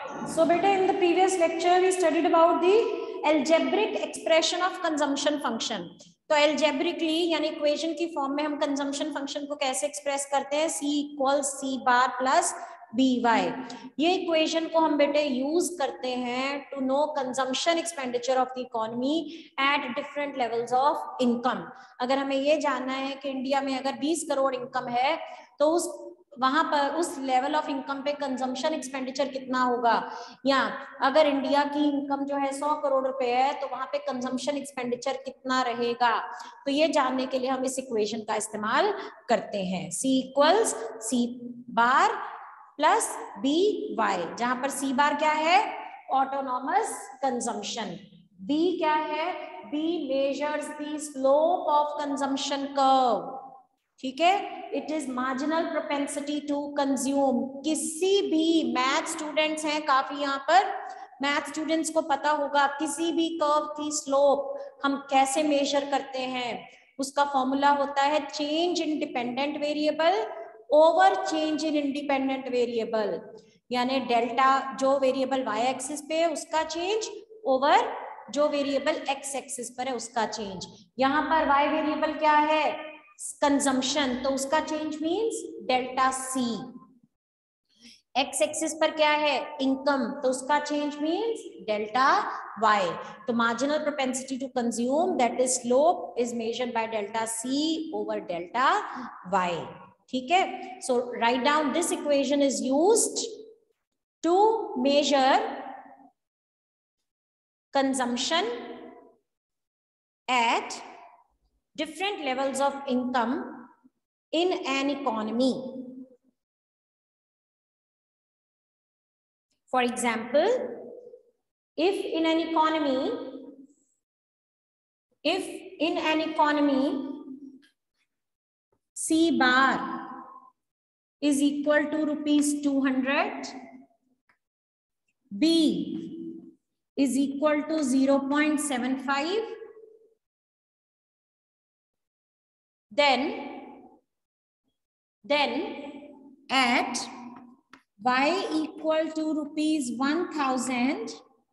So beta, in the previous lecture we studied about the algebraic expression of consumption function. तो algebraically यानी equation की form में हम consumption function को कैसे एक्सप्रेस करते हैं, c equals c bar plus by. ये इक्वेशन को हम बेटे यूज करते हैं to know consumption expenditure of the economy at different levels of income. अगर हमें ये जानना है कि इंडिया में अगर 20 करोड़ इनकम है तो उस वहां पर उस लेवल ऑफ इनकम पे कंजम्पशन एक्सपेंडिचर कितना होगा, या अगर इंडिया की इनकम जो है 100 करोड़ रुपए है तो वहां पे कंजम्पशन एक्सपेंडिचर कितना रहेगा. तो ये जानने के लिए हम इस इक्वेशन का इस्तेमाल करते हैं. c equals c bar plus by, जहां पर c बार क्या है, ऑटोनॉमस कंजम्पशन, b क्या है, b measures the slope of consumption curve. ठीक है, it is marginal propensity to consume. किसी भी मैथ स्टूडेंट्स हैं काफी यहाँ पर, मैथ स्टूडेंट्स को पता होगा किसी भी कर्व की स्लोप हम कैसे मेजर करते हैं. उसका फॉर्मूला होता है change in dependent variable over change in independent variable, यानी डेल्टा जो वेरिएबल y एक्सिस पे है उसका चेंज ओवर जो वेरिएबल x एक्सिस पर है उसका चेंज. यहाँ पर y वेरिएबल क्या है, कंजम्पशन, तो उसका change means delta c. x axis पर क्या है, इनकम, तो उसका चेंज मींस डेल्टा y. तो marginal propensity to consume that is slope is measured by delta c over delta y. ठीक है, so right down this equation is used to measure consumption at different levels of income in an economy. For example, if in an economy c bar is equal to rupees 200, b is equal to 0.75, then at y equal to rupees 1000,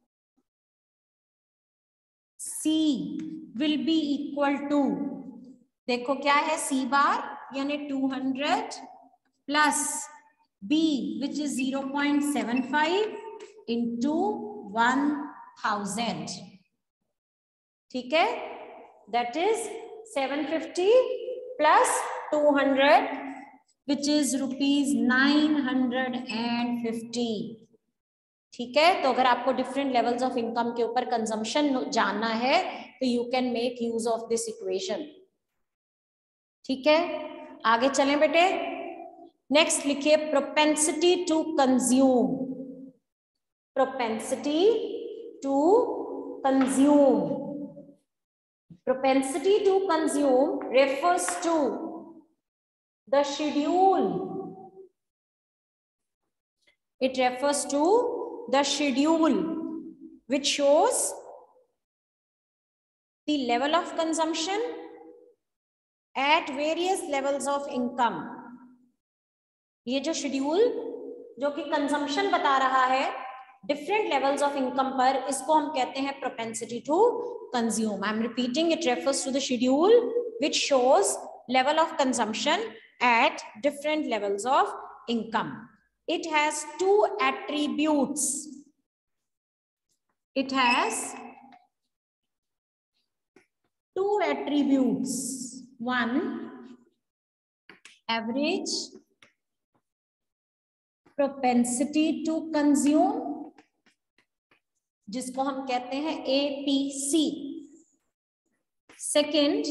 c will be equal to, देखो क्या है c bar यानी 200 plus b which is 0.75 into 1000. ठीक है, that is 750 plus 200 which is rupees 950. ठीक है, तो अगर आपको डिफरेंट लेवल्स ऑफ इनकम के ऊपर कंजम्पशन जानना है तो you can make use of this equation. ठीक है, आगे चलें बेटे. नेक्स्ट लिखिए propensity to consume. Propensity to consume. Propensity to consume refers to the schedule. It refers to the schedule which shows the level of consumption at various levels of income. ये जो schedule जो कि consumption बता रहा है different levels of income पर, इसको हम कहते हैं propensity to consume. I am repeating, it refers to the schedule which shows level of consumption at different levels of income. It has two attributes. It has two attributes. One, average propensity to consume, जिसको हम कहते हैं APC. Second,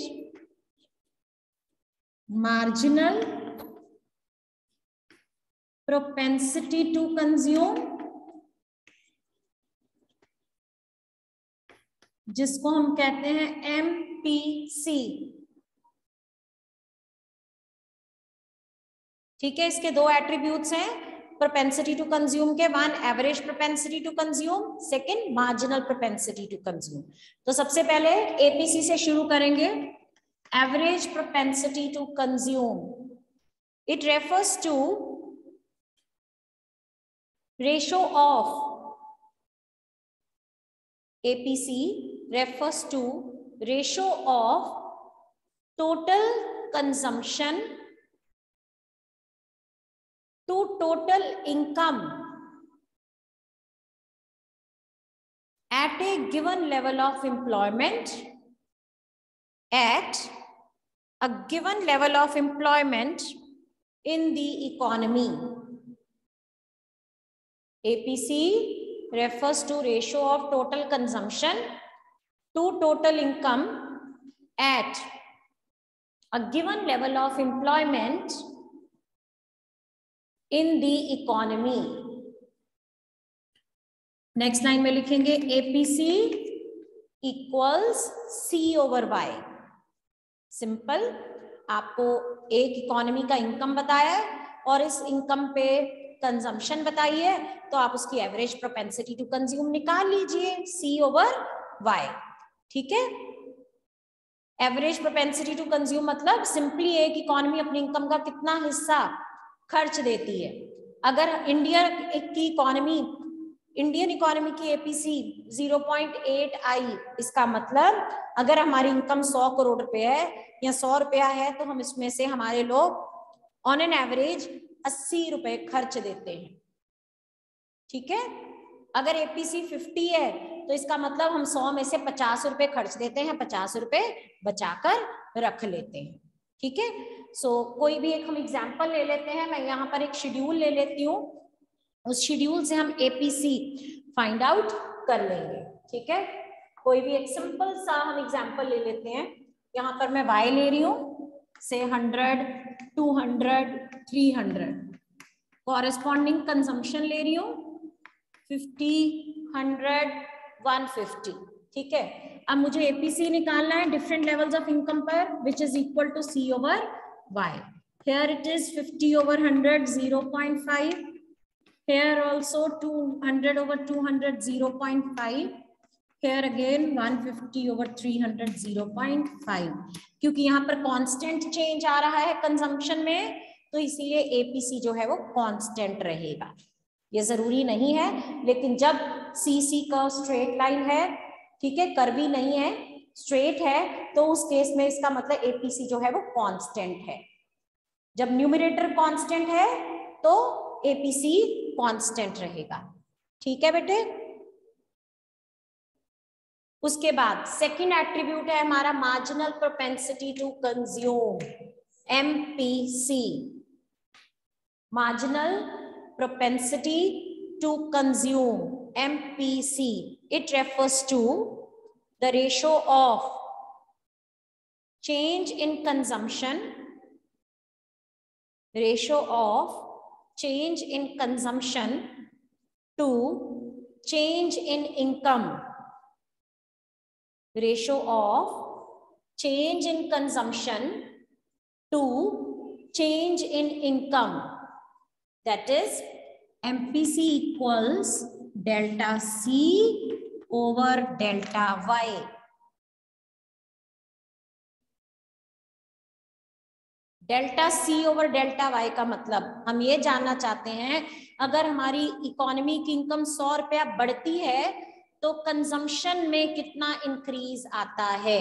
marginal propensity to consume, जिसको हम कहते हैं MPC. ठीक है, इसके दो एट्रीब्यूट्स हैं प्रोपेंसिटी टू कंज्यूम के. One, average propensity to consume, second marginal propensity to consume. तो सबसे पहले एपीसी से शुरू करेंगे. Average propensity to consume, it refers to ratio of APC refers to ratio of total consumption to total income at a given level of employment, at a given level of employment in the economy. APC refers to ratio of total consumption to total income at a given level of employment in the economy. Next line में लिखेंगे APC equals C/Y. Simple, आपको एक economy का income बताया है और इस income पे कंजम्पशन बताई है, तो आप उसकी एवरेज प्रोपेंसिटी टू कंज्यूम निकाल लीजिए, C/Y. ठीक है, एवरेज प्रोपेंसिटी टू कंज्यूम मतलब सिंपली एक इकोनॉमी अपनी इनकम का कितना हिस्सा खर्च देती है. अगर इंडियन इकोनॉमी की APC 0.8 आई, इसका मतलब अगर हमारी इनकम 100 करोड़ रुपए है या 100 रुपया है, तो हम इसमें से हमारे लोग ऑन एन एवरेज 80 रुपए खर्च देते हैं. ठीक है, अगर APC 50 है तो इसका मतलब हम 100 में से 50 रुपए खर्च देते हैं, 50 रुपए बचाकर रख लेते हैं. ठीक है, सो कोई भी एक हम एग्जाम्पल ले लेते हैं. मैं यहाँ पर एक शेड्यूल ले लेती हूँ, उस शेड्यूल से हम APC फाइंड आउट कर लेंगे. ठीक है, कोई भी एक सिंपल सा हम एग्जाम्पल ले लेते हैं. यहाँ पर मैं Y ले रही हूँ, से 100, 200, 300. कॉरेस्पॉन्डिंग कंजम्पशन ले रही हूँ 50, 100, 150. ठीक है, अब मुझे APC निकालना है डिफरेंट लेवल्स ऑफ इनकम पर, which is equal to C/Y. Here it is 50/100, 0.5. Here also 200/200, 0.5. Here again 150/300, 0.5. क्योंकि यहाँ पर कांस्टेंट चेंज आ रहा है कंजम्पशन में, तो इसीलिए APC जो है वो कांस्टेंट रहेगा. ये जरूरी नहीं है, लेकिन जब CC का स्ट्रेट लाइन है, ठीक है, कर्वी नहीं है, स्ट्रेट है, तो उस केस में इसका मतलब APC जो है वो कांस्टेंट है. जब न्यूमरेटर कांस्टेंट है तो APC कांस्टेंट रहेगा. ठीक है बेटे. उसके बाद सेकंड एट्रीब्यूट है हमारा marginal propensity to consume, MPC. Marginal propensity to consume, MPC. It refers to the ratio of change in consumption, ratio of change in consumption to change in income, ratio of change in consumption to change in income. That is MPC equals delta C over delta Y. Delta C over delta Y का मतलब हम ये जानना चाहते हैं, अगर हमारी economy की इनकम 100 रुपया बढ़ती है तो कंजम्पशन में कितना इंक्रीज आता है.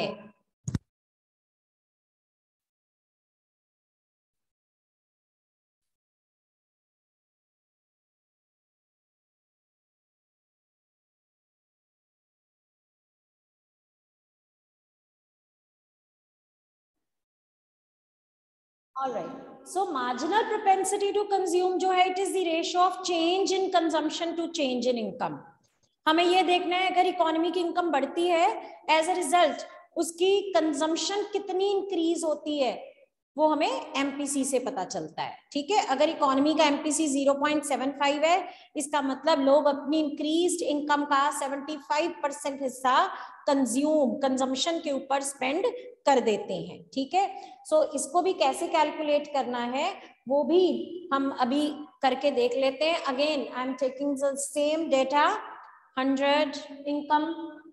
Alright, so marginal propensity to consume जो है, it is the ratio of change in consumption to change in income. हमें ये देखना है अगर इकोनॉमी की इनकम बढ़ती है, एज अ रिजल्ट उसकी कंजम्पशन कितनी इंक्रीज होती है, वो हमें MPC से पता चलता है. ठीक है, अगर इकोनॉमी का MPC 0.75 है, इसका मतलब लोग अपनी इंक्रीज्ड इनकम का 75% हिस्सा कंजम्पशन के ऊपर स्पेंड कर देते हैं. ठीक है, सो इसको भी कैसे कैलकुलेट करना है वो भी हम अभी करके देख लेते हैं. Again I am taking the same data. 100 income,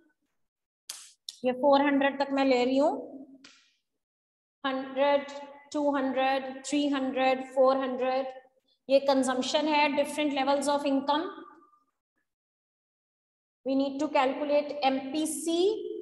ये 400 तक मैं ले रही हूँ. 100, 200, 300, 400, ये कंजम्पशन है different levels of income. we need to calculate MPC,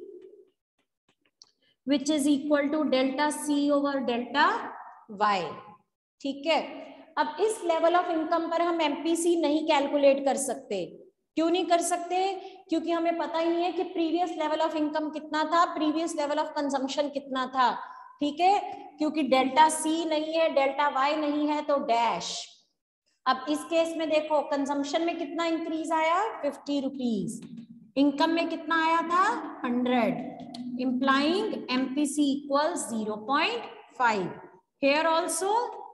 which is equal to delta C over delta Y. ठीक है, अब इस लेवल ऑफ इनकम पर हम MPC नहीं कैलकुलेट कर सकते. क्यों नहीं कर सकते? क्योंकि हमें पता ही नहीं है कि प्रीवियस लेवल ऑफ इनकम कितना था, प्रीवियस लेवल ऑफ कंजम्पशन कितना था. ठीक है, क्योंकि डेल्टा सी नहीं है, डेल्टा वाई नहीं है, तो डैश. अब इस केस में देखो, कंजम्पशन में कितना इंक्रीज आया? 50 रुपीज. इनकम में कितना आया था? 100, implying MPC equals 0.5. Here also,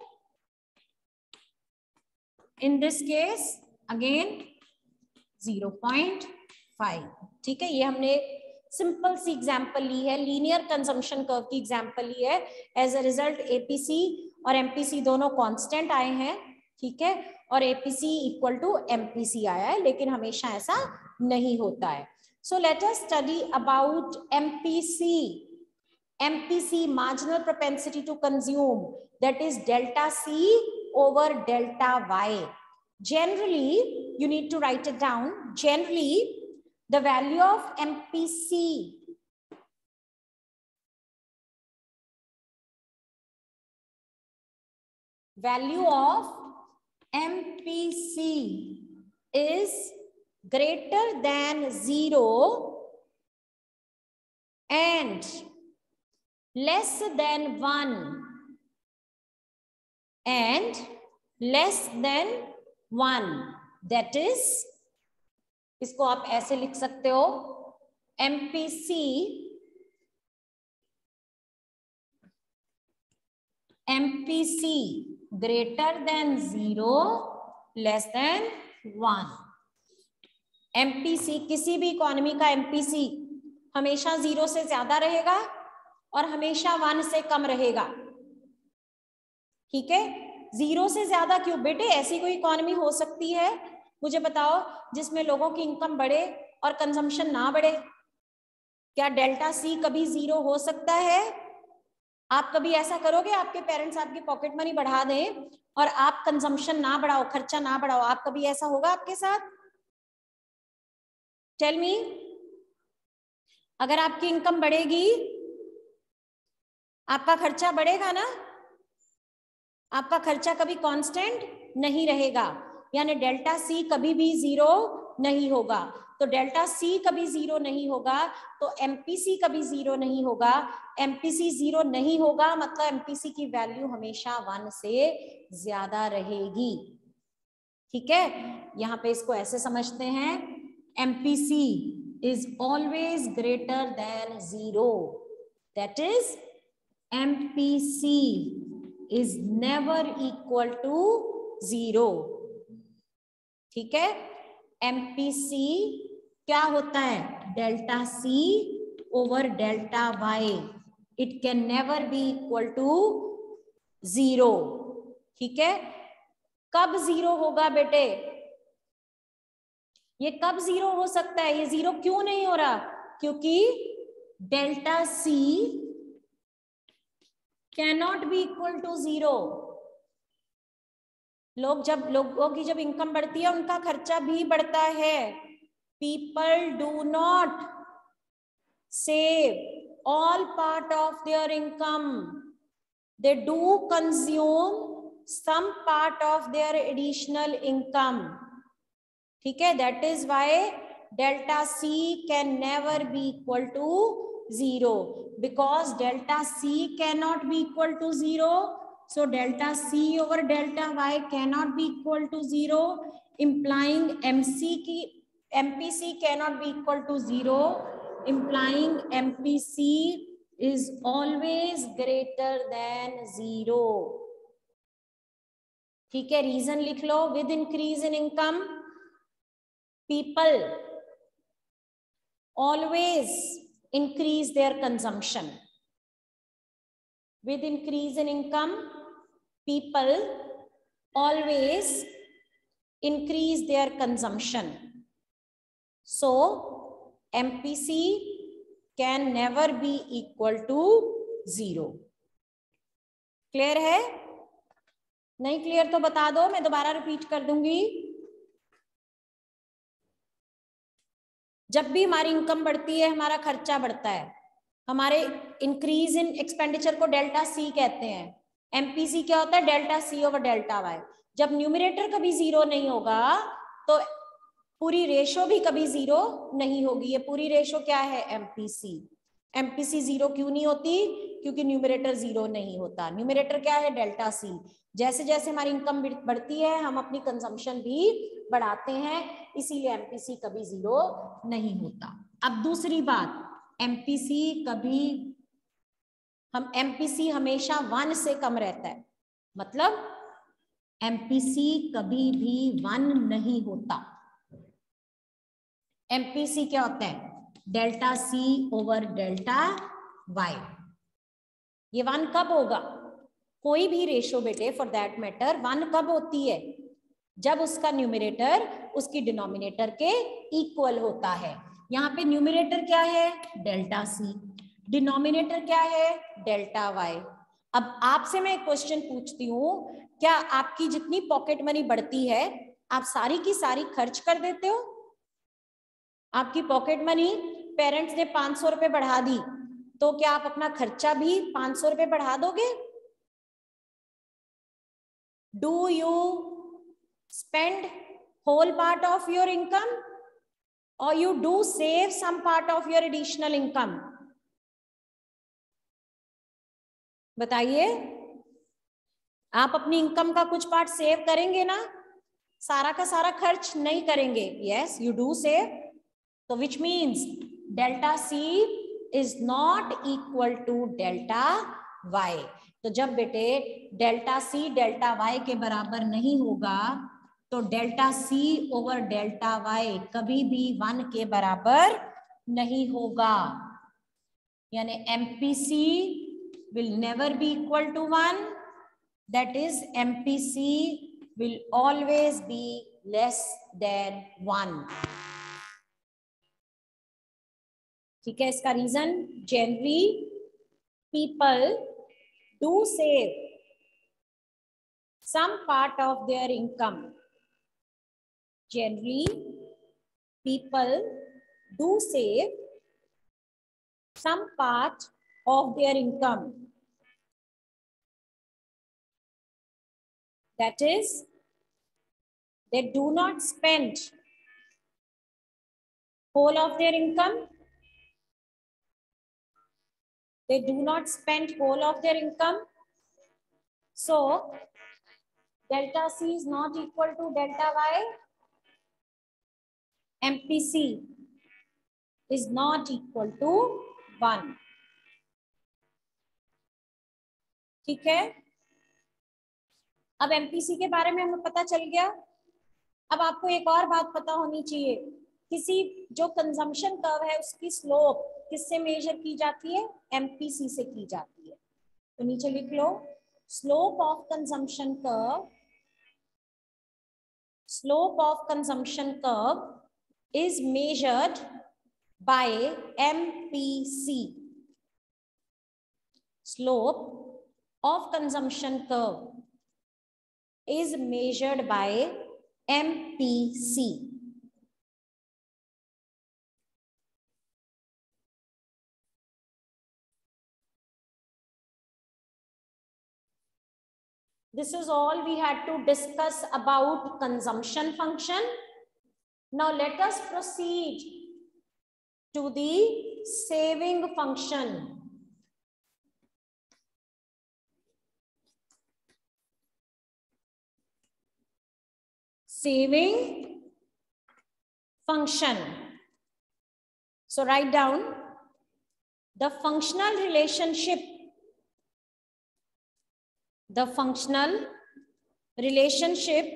in this case, again 0.5. ठीक है, ये हमने सिंपल सी एग्जांपल ली है, लीनियर कंजम्पशन कर्व की एग्जांपल ली है. एज अ रिजल्ट एपीसी और एमपीसी दोनों कांस्टेंट आए हैं. ठीक है, और एपीसी इक्वल टू एमपीसी आया है, लेकिन हमेशा ऐसा नहीं होता है. So let us study about MPC. MPC, marginal propensity to consume, that is delta C over delta Y. Generally, you need to write it down. Generally, the value of MPC is greater than 0 and less than 1 and less than 1. That is, इसको आप ऐसे लिख सकते हो, MPC greater than 0, less than 1. MPC, किसी भी economy का MPC हमेशा 0 से ज्यादा रहेगा और हमेशा 1 से कम रहेगा. ठीक है, 0 से ज्यादा क्यों बेटे? ऐसी कोई इकोनॉमी हो सकती है, मुझे बताओ, जिसमें लोगों की इनकम बढ़े और कंजम्पशन ना बढ़े? क्या डेल्टा सी कभी 0 हो सकता है? आप कभी ऐसा करोगे, आपके पेरेंट्स आपकी पॉकेट मनी बढ़ा दें और आप कंजम्पशन ना बढ़ाओ, खर्चा ना बढ़ाओ? आप कभी ऐसा होगा आपके साथ? Tell me. अगर आपकी इनकम बढ़ेगी, आपका खर्चा बढ़ेगा ना? आपका खर्चा कभी कांस्टेंट नहीं रहेगा, यानी डेल्टा सी कभी भी 0 नहीं होगा. तो डेल्टा सी कभी 0 नहीं होगा, तो एमपीसी कभी 0 नहीं होगा. एमपीसी 0 नहीं होगा मतलब एमपीसी की वैल्यू हमेशा 1 से ज्यादा रहेगी. ठीक है, यहां पे इसको ऐसे समझते हैं, MPC is always greater than 0. That is MPC is never equal to 0. ठीक है, MPC क्या होता है? Delta C over delta Y. It can never be equal to 0. ठीक है, कब 0 होगा बेटे? ये कब 0 हो सकता है? ये 0 क्यों नहीं हो रहा? क्योंकि delta C cannot be equal to 0. लोगों की जब इनकम बढ़ती है, उनका खर्चा भी बढ़ता है. People do not save all part of their income. They do consume some part of their additional income. ठीक है, that is why delta C can never be equal to 0, because delta C cannot be equal to 0. So delta C over delta Y cannot be equal to 0, implying MPC cannot be equal to 0, implying MPC is always greater than 0. ठीक है, reason लिख लो. With increase in income, people always increase their consumption. With increase in income, people always increase their consumption. So MPC can never be equal to 0. Clear है? नहीं clear तो बता दो, मैं दोबारा रिपीट कर दूंगी. जब भी हमारी इनकम बढ़ती है हमारा खर्चा बढ़ता है, हमारे इंक्रीज इन एक्सपेंडिचर को डेल्टा सी कहते हैं। एमपीसी क्या होता है? Delta C over delta Y. जब न्यूमरेटर कभी जीरो नहीं होगा तो पूरी रेशो भी कभी जीरो नहीं होगी। ये पूरी रेशो क्या है? एमपीसी। एमपीसी जीरो क्यों नहीं होती? क्योंकि न्यूमरेटर जीरो नहीं होता। न्यूमरेटर क्या है? Delta C. जैसे जैसे हमारी इनकम बढ़ती है हम अपनी कंजम्पशन भी बढ़ाते हैं, इसीलिए एमपीसी कभी जीरो नहीं होता। अब दूसरी बात, एमपीसी कभी एमपीसी हमेशा 1 से कम रहता है, मतलब एमपीसी कभी भी 1 नहीं होता। एमपीसी क्या होता है? Delta C over delta Y. ये 1 कब होगा? कोई भी रेशो बेटे फॉर दैट मैटर 1 कब होती है? जब उसका न्यूमरेटर उसकी डिनोमिनेटर के इक्वल होता है। यहाँ पे न्यूमरेटर क्या है? डेल्टा सी। डिनोमिनेटर क्या है? Delta Y. अब आपसे मैं एक क्वेश्चन पूछती हूँ, क्या आपकी जितनी पॉकेट मनी बढ़ती है आप सारी की सारी खर्च कर देते हो? आपकी पॉकेट मनी पेरेंट्स ने 500 रुपए बढ़ा दी तो क्या आप अपना खर्चा भी 500 रुपए बढ़ा दोगे? Do you spend whole part of your income or you do save some part of your additional income? बताइए, आप अपनी इनकम का कुछ पार्ट सेव करेंगे ना? सारा का सारा खर्च नहीं करेंगे। Yes, you do save. तो which means delta C is not equal to delta Y. तो जब बेटे डेल्टा सी डेल्टा वाई के बराबर नहीं होगा तो delta C over delta Y कभी भी 1 के बराबर नहीं होगा। यानी MPC will never be equal to 1. That is, MPC will always be less than 1. ठीक है, इसका reason generally people do save some part of their income. Generally people do save some part of their income. That is, they do not spend whole of their income. They do not spend whole of their income. So delta C is not equal to delta Y. MPC is not equal to 1. ठीक है, अब MPC के बारे में हमें पता चल गया। अब आपको एक और बात पता होनी चाहिए, किसी जो कंजम्पशन कर्व है उसकी स्लोप किससे मेजर की जाती है? एमपीसी से की जाती है। तो नीचे लिख लो, slope of consumption curve, slope of consumption curve is measured by MPC. Slope of consumption curve is measured by MPC. This is all we had to discuss about consumption function. Now let us proceed to the saving function. Saving function. So write down the functional relationship. The functional relationship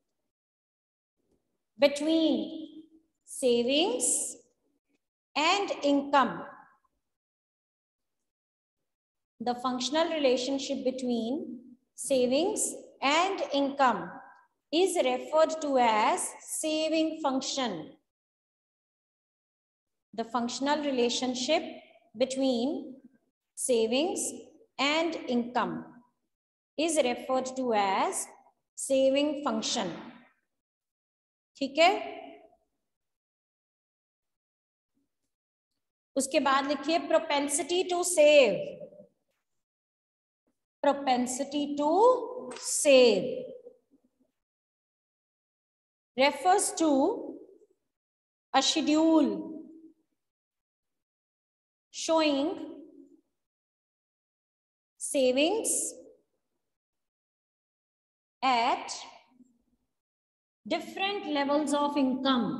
between savings and income. The functional relationship between savings and income is referred to as saving function. The functional relationship between savings and income is referred to as saving function. ठीक है, उसके बाद लिखिए propensity to save, propensity to save refers to a schedule showing savings at different levels of income.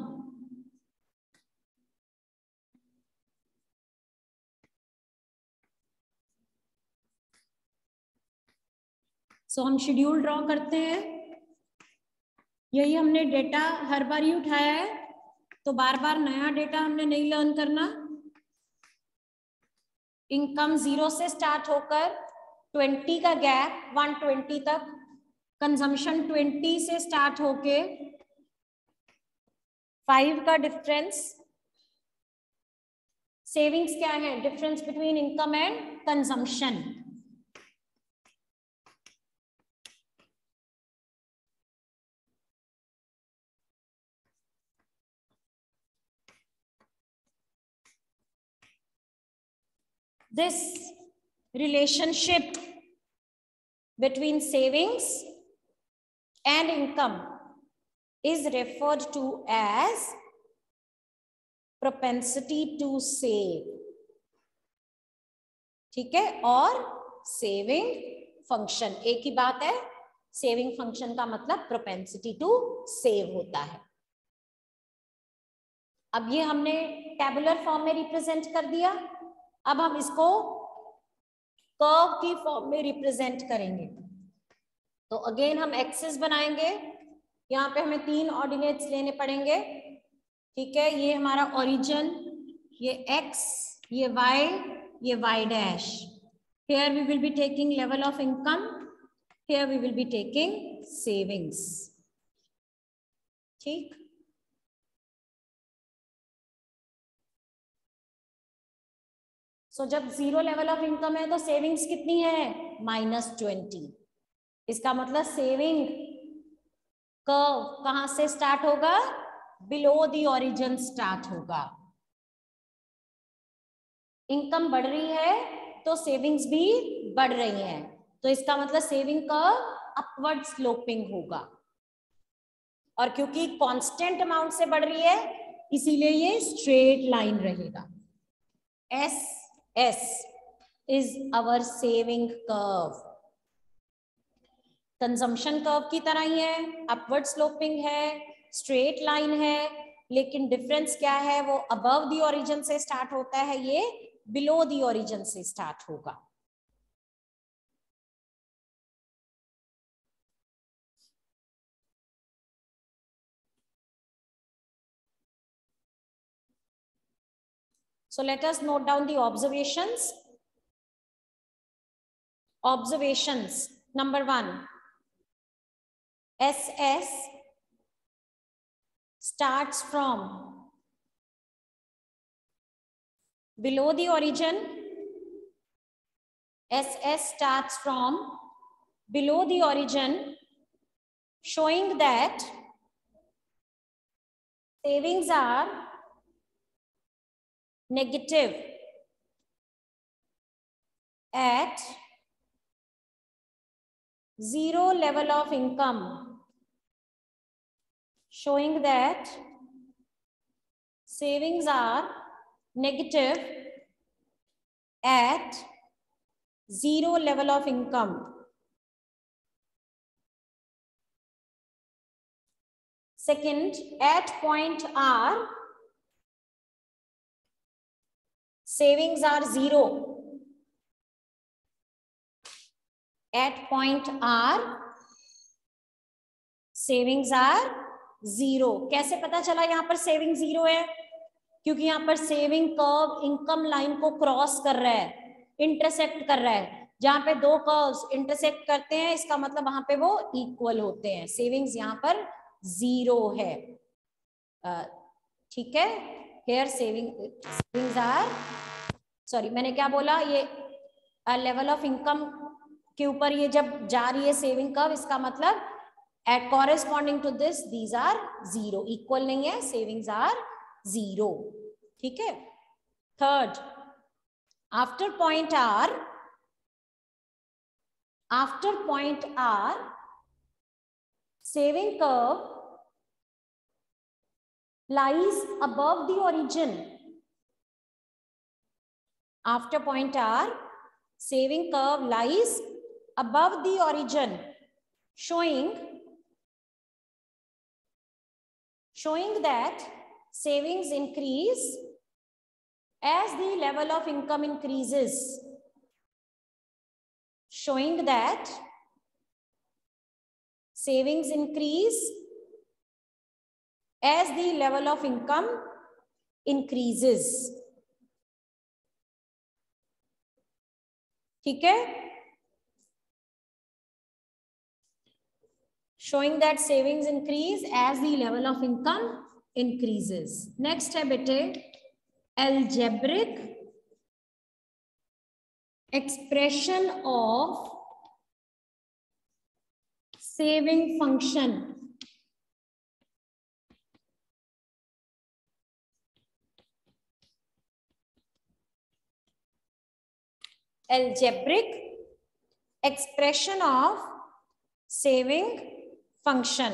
So हम schedule draw करते हैं, यही हमने डेटा हर बार ही उठाया है, तो बार बार नया डेटा हमने नहीं लर्न करना। इनकम 0 से स्टार्ट होकर 20 का गैप 120 तक, कंजम्पशन 20 से स्टार्ट होके 5 का डिफरेंस, सेविंग्स क्या है, difference between income and consumption. This relationship between savings and income is referred to as propensity to save, ठीक है। और सेविंग फंक्शन एक ही बात है, सेविंग फंक्शन का मतलब प्रोपेंसिटी टू सेव होता है। अब ये हमने टेबुलर फॉर्म में रिप्रेजेंट कर दिया, अब हम इसको कर्व की फॉर्म में रिप्रेजेंट करेंगे। तो अगेन हम एक्सिस बनाएंगे, यहाँ पे हमें 3 ऑर्डिनेट्स लेने पड़ेंगे, ठीक है। ये हमारा ओरिजिन, ये x, ये y, ये y dash. Here we will be taking level of income, here we will be taking savings, ठीक। सो जब 0 लेवल ऑफ इनकम है तो सेविंग्स कितनी है, -20। इसका मतलब सेविंग कर्व कहां से स्टार्ट होगा, बिलो द ओरिजिन स्टार्ट होगा। इनकम बढ़ रही है तो सेविंग्स भी बढ़ रही हैं, तो इसका मतलब सेविंग कर्व अपवर्ड स्लोपिंग होगा। और क्योंकि कांस्टेंट अमाउंट से बढ़ रही है इसीलिए ये स्ट्रेट लाइन रहेगा। S is our saving curve, consumption curve की तरह ही है, अपवर्ड स्लोपिंग है, स्ट्रेट लाइन है, लेकिन डिफरेंस क्या है, वो अबव द ओरिजिन से स्टार्ट होता है, ये बिलो द ओरिजिन से स्टार्ट होगा। So let us note down the observations. Observations number 1, SS starts from below the origin. SS starts from below the origin, showing that savings are negative at 0 level of income, showing that savings are negative at 0 level of income. Second, at point R, savings are 0. At point R, savings are 0. कैसे पता चला यहाँ पर saving 0 है, क्योंकि यहाँ पर saving curve income line को क्रॉस कर रहा है, इंटरसेक्ट कर रहा है। जहां पे 2 कर्व्स इंटरसेक्ट करते हैं इसका मतलब वहां पे वो इक्वल होते हैं। सेविंग्स यहाँ पर 0 है, ठीक है। हेयर सेविंग्स आर, सॉरी मैंने क्या बोला, ये लेवल ऑफ इनकम के ऊपर ये जब जा रही है सेविंग कर्व, इसका मतलब at corresponding to this these are 0, equal नहीं है, सेविंग्स आर 0, ठीक है। Third, after point R, saving curve lies above the origin. After point R, saving curve lies above the origin, showing that savings increase as the level of income increases. Showing that savings increase as the level of income increases. ठीक है? Showing that savings increase as the level of income increases. Next है बेटे, algebraic expression of saving function. Algebraic expression of saving function.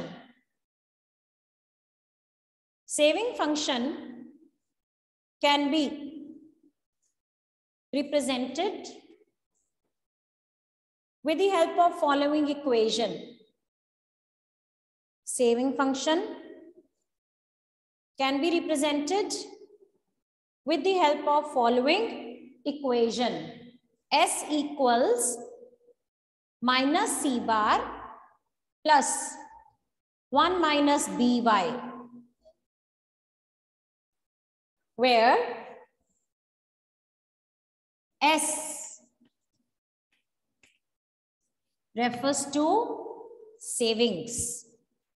Saving function can be represented with the help of following equation. Saving function can be represented with the help of following equation. S equals minus C bar plus 1 minus by, where S refers to savings,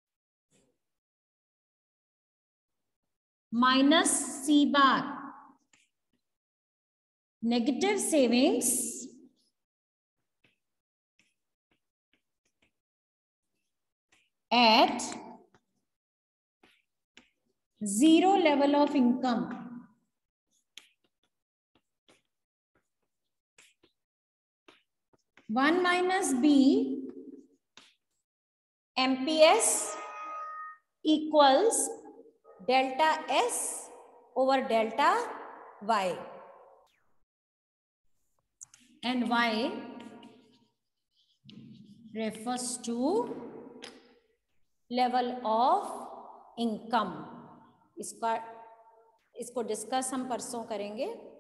minus C bar negative savings, at zero level of income. One minus B MPS equals delta S over delta Y. And Y refers to level of income. इसको discuss हम परसों करेंगे.